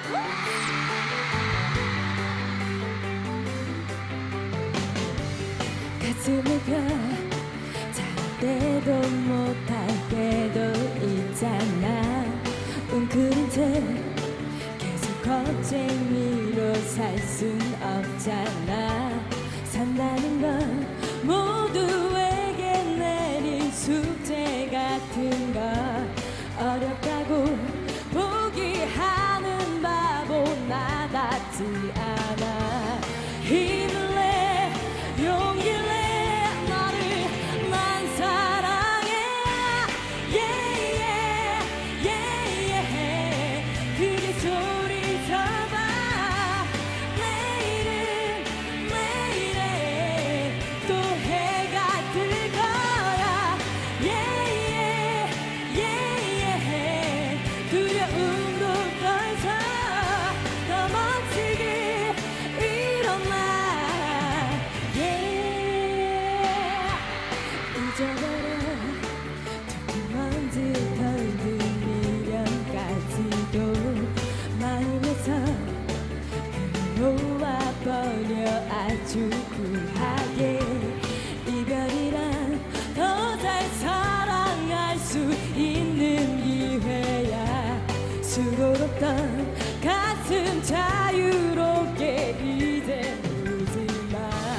가슴을 펴 잘할 때도 못할 때도 있잖아. 웅크린 채 계속 겁쟁이로 살 순 없잖아. 산다는 건 모두에게 내린 숙제 같은 거. 어렵다고 포기하는 바보 나답지 않아. 힘을 내 용기를 내 너를 난 사랑해. yeah, yeah, yeah, yeah. 그게 소리쳐봐. 내일은 내일에 또 해가 뜰 거야. yeah, yeah, yeah, yeah. 두려움도 떨쳐 더 멋지게 일어나. 잊어버려 두꺼먼지 덜든 미련까지도 마음에서 놓아버려 아주 쿨하게. 이별이란 더 잘 사랑할 수 있는 기회야. 수고롭던 가슴 자유롭게 이제 울지마.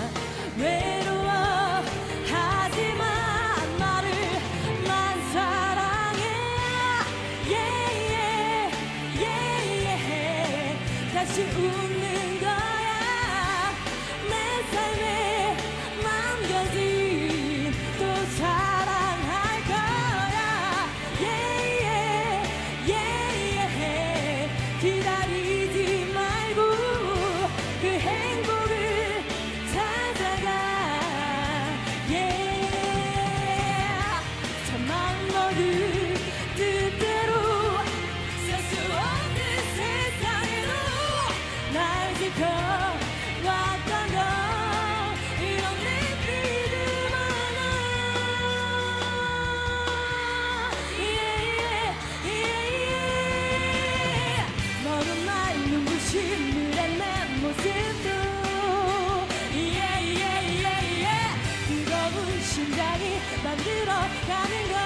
외로워 하지만 너를 난 사랑해. yeah, yeah, yeah, yeah. 다시 웃는 거야. 내 삶에 남겨진 또 사랑할 거야. yeah, yeah, yeah, yeah. 기다리지 말고 그 행복을 찾아가. yeah. 참만 너를 뜻대로 살 수 없는 세상에도 날 지켜왔던 건 이런 내 믿음 하나. yeah, yeah, yeah. 너는 날 눈부신 물에 내 모습도 yeah, yeah, yeah, yeah. 뜨거운 심장이 만들어가는 걸